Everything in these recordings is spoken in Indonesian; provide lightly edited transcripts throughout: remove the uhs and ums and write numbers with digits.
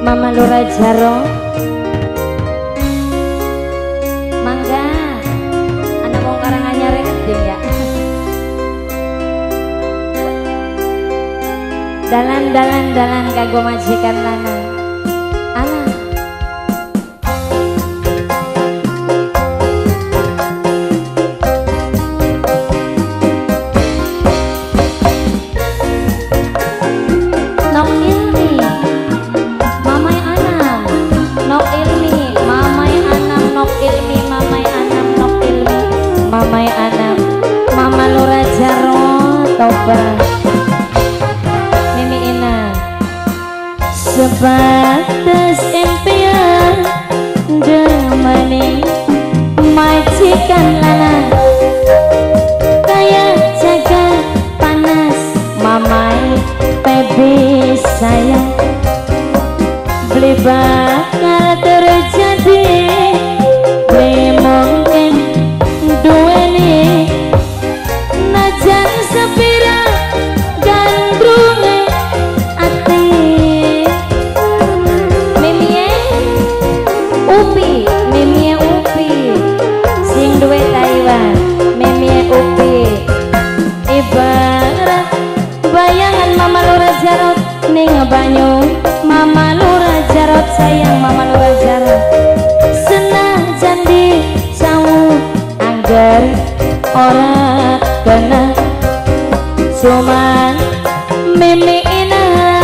Mama Lura Jaro mangga anak wong Karanganyar gede ya. Dalan kanggo majikan lanang anak Mamai Anam, Mama Lura Jaro Toba Mimi Ina sebatas impian demani majikan lanang kayak jaga panas mamai baby sayang beli bakal terjadi beli mungkin duweni najan sepira gandrunge ati mimie upi sing duwe Taiwan mimie upi ibarat bayangan Mama Lura Jarot ning banyu Mama Lura Jarot sayang Mama Lura Jarot senajan di sawu ora kena cuman mimi ina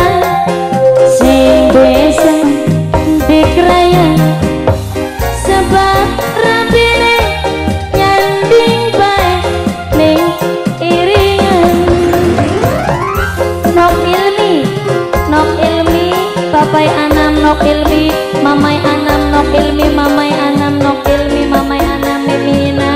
sing bisa dikeraya sebab rabine nyanding bae ning iringan nok ilmi papai Anam nok ilmi mamai Anam nok ilmi mamai Anam nok ilmi mamai Anam mimi ina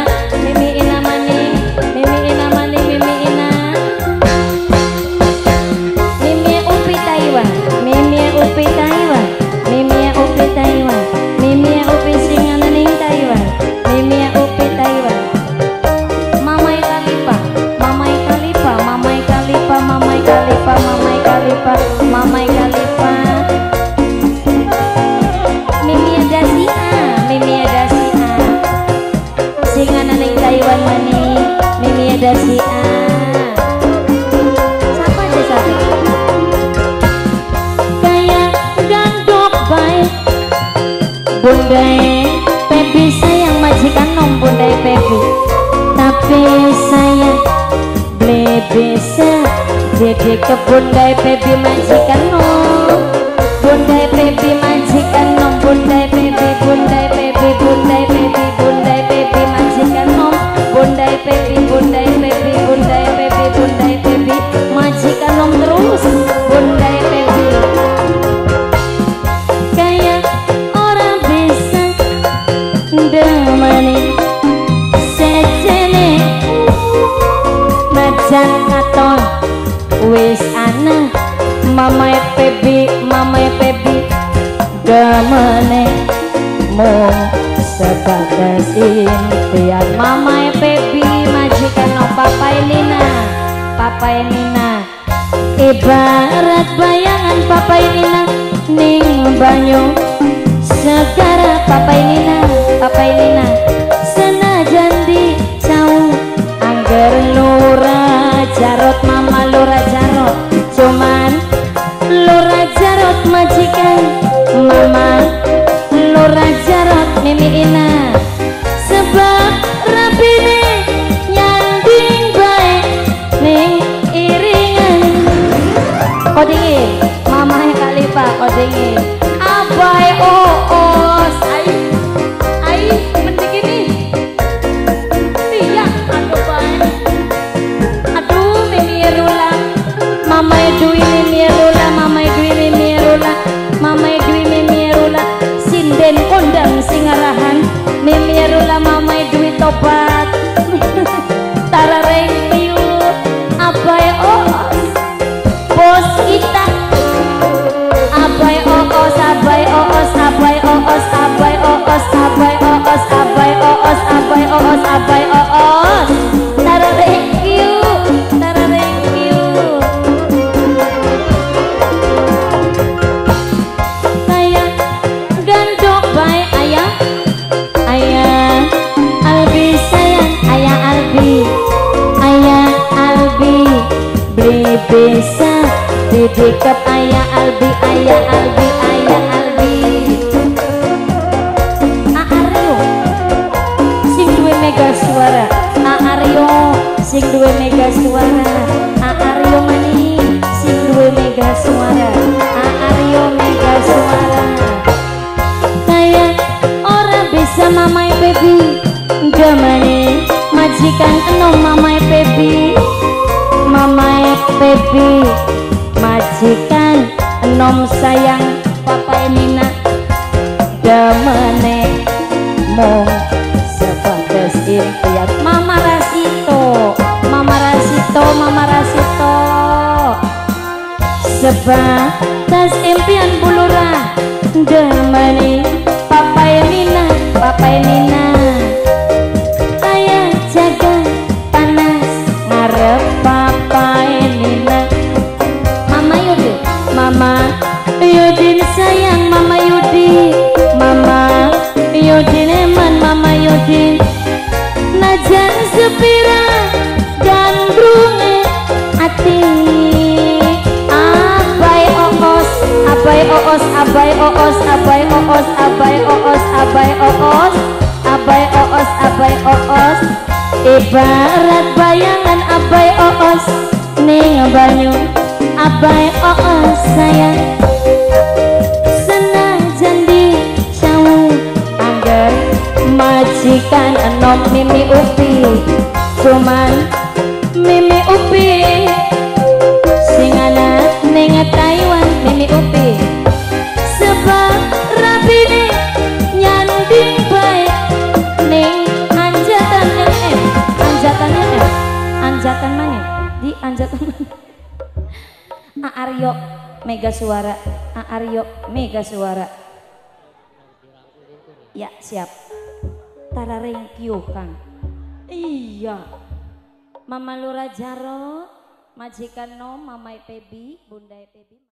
Bundai Pebi sayang majikan nom Bundai Pebi tapi sayang beli bisa jadi ke Bundai Pebi majikan nom Bundai Pebi majikan nom Bundai Pebi Bundai Pebi Bundai Pebi Bundai Pebi majikan nom Bundai Pebi Bundai Pebi Bundai Pebi Bundai Pebi majikan nom terus Bundai Pebi demani secene najan katon wis ana mamai Pebi demene mung sebatas impian mamai Pebi majikan no papai Nina ibarat bayangan papai Nina ning banyu segara papai Nina senajan di jauh angger Lura Jarot Mama Lura Jarot cuman Lura Jarot majikan Mama Lura Jarot mimi ina sebab rabine nyanding bae ning iringan kodingi Mama Kalipa kodingi abai mendikit bisa didikep ayah Albi ayah Albi ayah Albi. Aryo sing duwe mega suara, Aryo sing duwe mega suara, Aryo mani sing duwe mega suara, Aryo mega suara. Kayak ora bisa mamai baby, damane majikan enom mamai baby, mamai baby majikan enom sayang papa Nina, damane mong sebatas impian Mama Rasito, Mama Rasito, Mama Rasito, sebatas impian bulura, damane papa Nina, papa Nina. Ayah jaga panas ngarep papa Nina. Mama Yudi, Mama Yudin sayang Mama Yudi, Mama Yudin eman Mama Yudin. Najan sepira gandrunge ati, abai oos, abai oos, abai oos, abai oos, abai oos, abai oos, abai oos, abai oos. Ibarat bayangan abai oos ning banyu, abai oos sayang. Senajan di sawu angger majikan enom Mimi Upi, cuman Mimi Upi sing ana ning Taiwan. Mimi Upi sebab rabine nyanding bae ning anjatan anjatannya anjatan mana di anjatan mana. Aryo mega suara, Aryo mega suara. Ya siap. Tarareng kyo Kang. Iya. Mama Lura Jaro, majikan nom, mamai Pebi, bundai Pebi.